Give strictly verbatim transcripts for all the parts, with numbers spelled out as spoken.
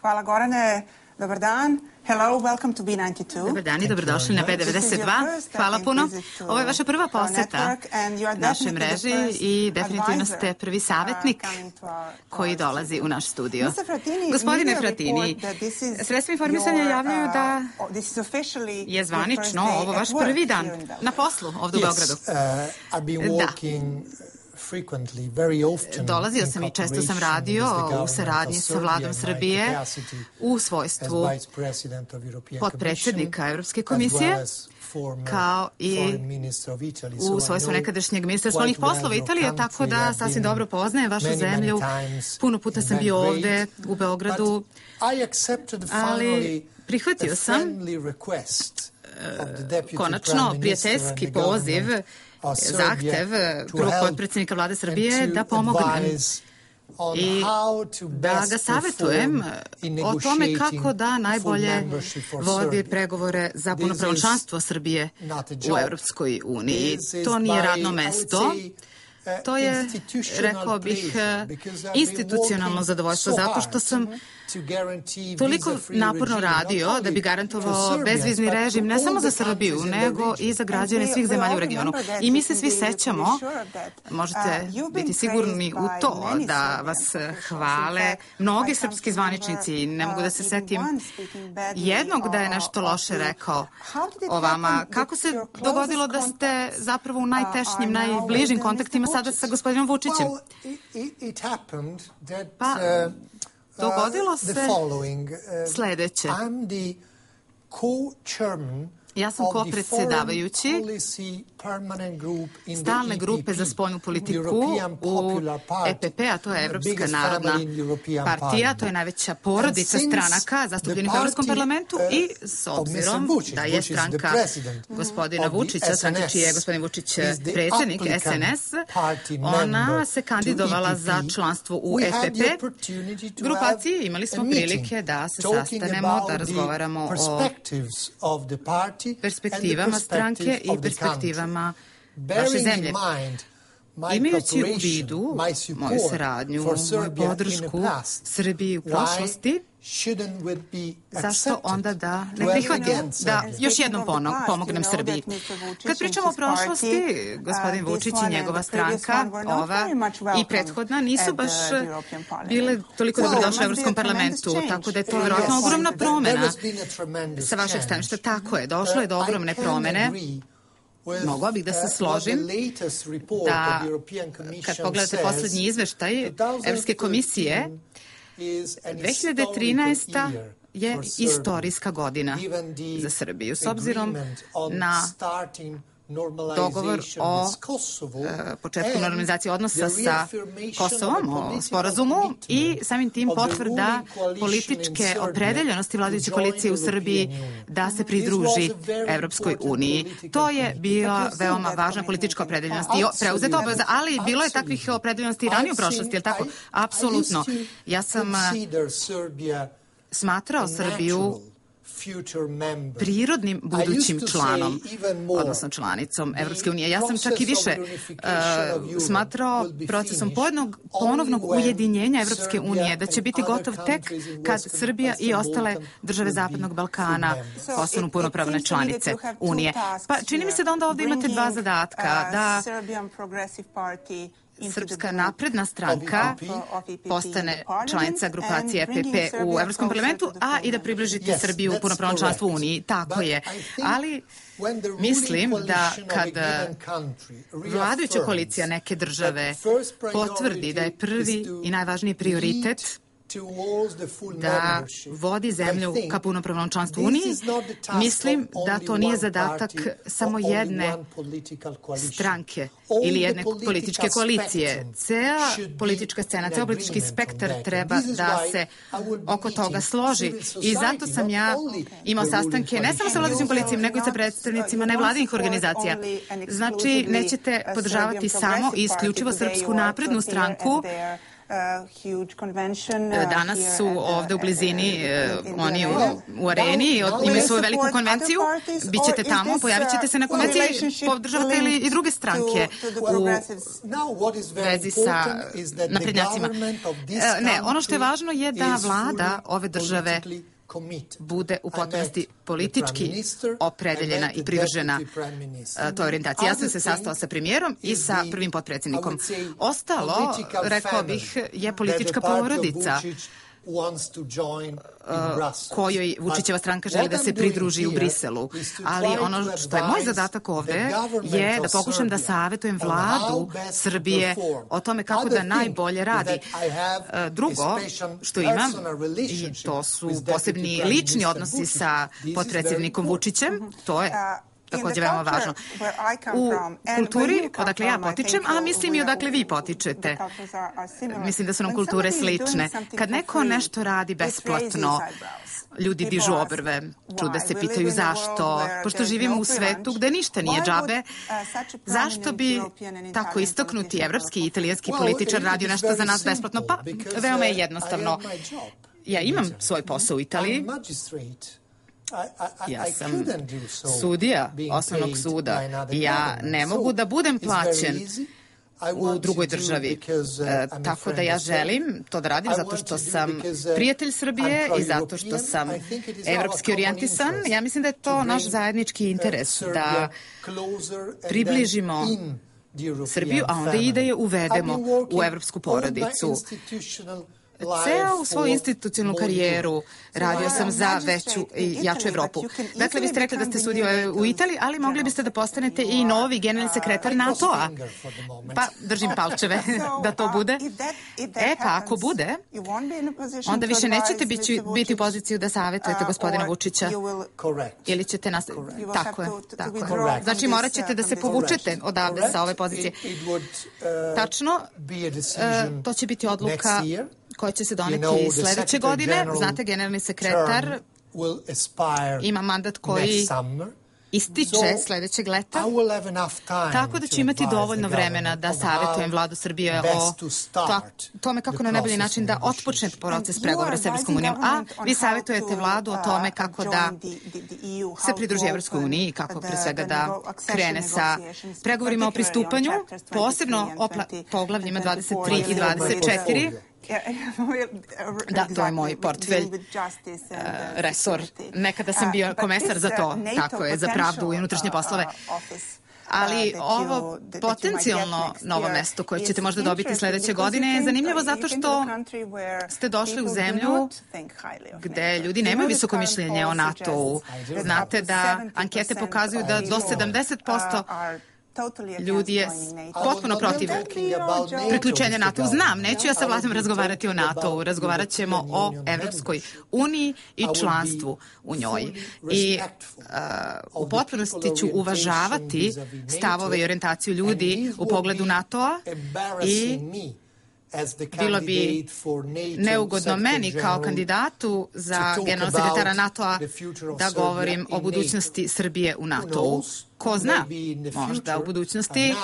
Hvala Gorane, dobar dan. Hello, welcome to B ninety-two. Dobar dan i dobrodošli na B devedeset dva. Hvala puno. Ovo je vaša prva poseta našoj mreži i definitivno ste prvi savjetnik koji dolazi u naš studio. Gospodine Fratini, sredstva informisanja javljaju da je zvanično ovo vaš prvi dan na poslu ovdje u Beogradu. Da. Dolazio sam i često sam radio u saradnji sa vladom Srbije u svojstvu potpredsjednika Evropske komisije, kao i u svojstvu nekadašnjeg ministra spoljnih poslova Italije, tako da sasvim dobro poznajem vašu zemlju. Puno puta sam bio ovde u Beogradu, ali prihvatio sam konačno prijateljski poziv, zahtev prvog potpredsjednika vlade Srbije da pomognem i da ga savjetujem o tome kako da najbolje vodi pregovore za punopravno članstvo Srbije u Evropskoj uniji. To nije radno mesto. To je, rekao bih, institucionalno zadovoljstvo, zato što sam toliko naporno radio da bi garantovao bezvizni režim ne samo za Srbiju, nego i za građane svih zemalja u regionu. I mi se svi sećamo, možete biti sigurni u to, da vas hvale mnogi srpski zvaničnici. Ne mogu da se setim jednog da je nešto loše rekao o vama. Kako se dogodilo da ste zapravo u najtešnjim, najbližim kontaktima sada sa gospodinom Vučićem? Pa, dogodilo se sljedeće. Ja sam ko-predsjedavajući stalne grupe za spoljnu politiku u E P P, a to je Evropska narodna partija, to je najveća porodica stranaka zastupljenih u Evropskom parlamentu i s obzirom da je stranka gospodina Vučića, stranka čiji je gospodin Vučić predsjednik S N S, ona se kandidovala za članstvo u E P P grupaciji. Imali smo prilike da se sastanemo, da razgovaramo o perspektivama stranke i perspektivama vaše zemlje. Imajući u vidu moju saradnju, moju podršku Srbiji u prošlosti, zašto onda da ne prihvatim da još jednom pomognem Srbiji? Kad pričamo o prošlosti, gospodin Vučić i njegova stranka, ova i prethodna, nisu baš bile toliko dobrodošle u Evropskom parlamentu, tako da je to vjerojatno ogromna promjena sa vašeg stanovišta. Tako je, došlo je do ogromne promjene. Mogla bih da se složim da kad pogledate poslednji izveštaj Evropske komisije, dve hiljade trinaesta. je istorijska godina za Srbiju, s obzirom na dogovor o početku normalizacije odnosa sa Kosovom, o sporazumu i samim tim potvrda političke opredeljenosti vladajuće koalicije u Srbiji da se pridruži Evropskoj uniji. To je bila veoma važna politička opredeljenost i preuzeta obaveza, ali bilo je takvih opredeljenosti i ranije u prošlosti, je li tako? Apsolutno. Ja sam smatrao Srbiju prirodnim budućim članom, odnosno članicom Evropske unije. Ja sam čak i više uh, smatrao procesom pojednog, ponovnog ujedinjenja Evropske unije da će biti gotov tek kad Srbija i ostale države Zapadnog Balkana postanu punopravne članice Unije. Pa čini mi se da onda ovdje imate dva zadatka, da Srpska napredna stranka postane članica grupacije E P P u Evropskom parlamentu, a i da približite Srbiju u punopravnom članstvu u Uniji. Tako je. Ali mislim da kad vladajuća koalicija neke države potvrdi da je prvi i najvažniji prioritet da vodi zemlju ka punopravnom članstvu Uniji, mislim da to nije zadatak samo jedne stranke ili jedne političke koalicije. Cela politička scena, ceo politički spektar treba da se oko toga složi. I zato sam ja imao sastanke ne samo sa vladajućim koalicijama, nego i sa predstavnicima nevladinih organizacija. Znači, nećete podržavati samo i isključivo Srpsku naprednu stranku Danas su ovde u blizini oni u areni, imaju svoju veliku konvenciju, bit ćete tamo, pojavit ćete se na konvenciji, podržavate li i druge stranke u vezi sa naprednjacima. Ne, ono što je važno je da vlada ove države bude u potpunosti politički opredeljena i privržena toj orijentaciji. Ja sam se sastao sa premijerom i sa prvim potpredsjednikom. Ostalo, rekao bih, je politička porodica kojoj Vučićeva stranka želi da se pridruži u Briselu. Ali ono što je moj zadatak ovde je da pokušam da savetujem vladu Srbije o tome kako da najbolje radi. Drugo što imam, i to su posebni lični odnosi sa potpredsjednikom Vučićem, to je takođe veoma važno. U kulturi, odakle ja potičem, a mislim i odakle vi potičete. Mislim da su nam kulture slične. Kad neko nešto radi besplatno, ljudi dižu obrve, čude se, pitaju zašto. Pošto živimo u svetu gde ništa nije džabe, zašto bi tako istaknuti evropski i italijanski političar radio nešto za nas besplatno? Pa, veoma je jednostavno. Ja imam svoj posao u Italiji. Ja sam sudija osnovnog suda i ja ne mogu da budem plaćen u drugoj državi. E, tako da ja želim to da radim zato što sam prijatelj Srbije i zato što sam evropski orijentisan. Ja mislim da je to naš zajednički interes da približimo Srbiju, a onda i da je uvedemo u evropsku porodicu. Ceo svoju institucionalnu karijeru radio sam za veću i jaču Evropu. Dakle, vi ste rekli da ste sudio u Italiji, ali mogli biste da postanete i novi generalni sekretar NATO-a. Pa, držim palčeve da to bude. E, pa ako bude, onda više nećete biti, biti u poziciju da savjetujete gospodina Vučića. Ili ćete nas... Tako je, tako je. Znači, morat ćete da se povučete odavde sa ove pozicije. Tačno, to će biti odluka koja će se doneti sledeće godine. Znate, generalni sekretar ima mandat koji ističe sledećeg leta, tako da ću imati dovoljno vremena da savjetujem vladu Srbije o tome kako na najbolji način da otpočne proces pregovora s Evropskom unijom, a vi savjetujete vladu o tome kako da se pridruži Evropskoj uniji i kako pre svega da krene sa pregovorima o pristupanju, posebno o poglavljima dvadeset tri i dvadeset četiri. Da, to je moj portfelj, resor. Nekada sam bio komesar za to, tako je, za pravdu i unutrašnje poslove. Ali ovo potencijalno novo mesto koje ćete možda dobiti sledeće godine je zanimljivo zato što ste došli u zemlju gde ljudi nemaju visoko mišljenje o NATO-u. Znate da ankete pokazuju da do sedamdeset posto ljudi je potpuno protiv priključenja NATO-u. Znam, neću ja sa vladom razgovarati o NATO-u, razgovarat ćemo o Evropskoj uniji i članstvu u njoj. I uh, u potpunosti ću uvažavati stavove i orijentaciju ljudi u pogledu NATO-a i bilo bi neugodno meni kao kandidatu za generalnog sekretara NATO-a da govorim o budućnosti Srbije u NATO-u. Ko zna, možda u budućnosti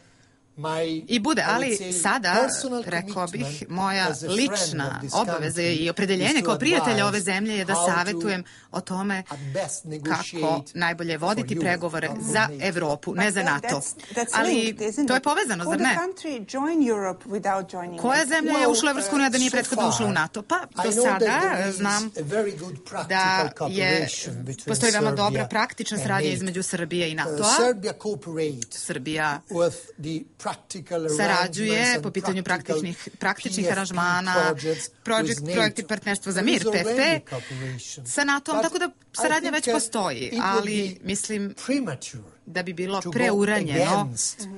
i bude, ali sada, rekao bih, moja lična obaveza i opredeljenje kao prijatelja ove zemlje je da savjetujem o tome kako najbolje voditi pregovore za Evropu, ne za NATO. Ali to je povezano, zar ne? Koja zemlja je ušla u Evropsku uniju, a da nije prethodno ušla u NATO? Pa do sada znam da je, postoji veoma dobra praktična saradnja između Srbije i NATO-a. Srbija sarađuje po pitanju praktičnih, praktičnih aranžmana, projekt, projekti partnerstva za mir, P F P, sa NATO-om, tako da saradnja već postoji, ali mislim da bi bilo preuranjeno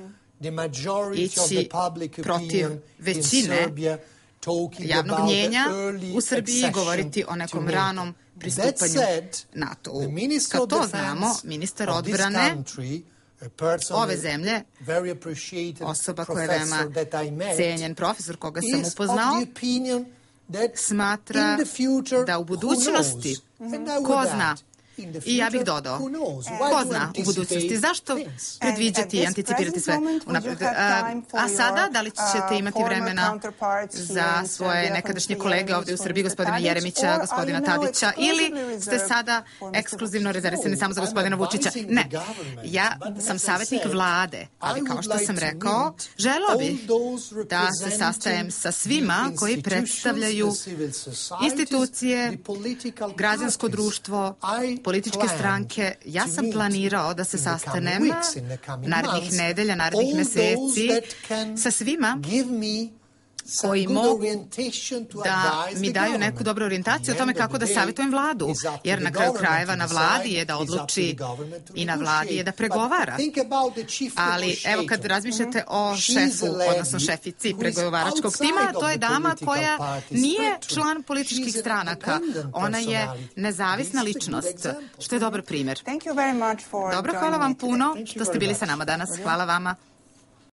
ići protiv većine javnog mnjenja u Srbiji i govoriti o nekom ranom pristupanju NATO-u. Kad to znamo, ministar odbrane ove zemlje, osoba koja je veoma cenjen profesor koga sam upoznao, smatra da u budućnosti, ko zna, I ja bih dodao, ko zna u budućnosti, zašto predviđati i anticipirati sve unapred? A sada, da li ćete imati vremena za svoje nekadašnje kolege ovdje u Srbiji, gospodina Jeremića, gospodina Tadića, ili ste sada ekskluzivno rezervisani samo za gospodina Vučića? Ne, ja sam savjetnik vlade, ali kao što sam rekao, želeo bih da se sastajem sa svima koji predstavljaju institucije, građansko društvo, političke stranke. Ja sam planirao da se sastanem narednih nedelja, narednih meseci sa svima koji mogu da mi daju neku dobru orijentaciju o tome kako da savjetujem vladu, jer na kraju krajeva na vladi je da odluči i na vladi je da pregovara. Ali evo kad razmišljate o šefu, odnosno šefici pregovaračkog tima, to je dama koja nije član političkih stranaka. Ona je nezavisna ličnost, što je dobar primjer. Dobro, hvala vam puno što ste bili sa nama danas. Hvala vama.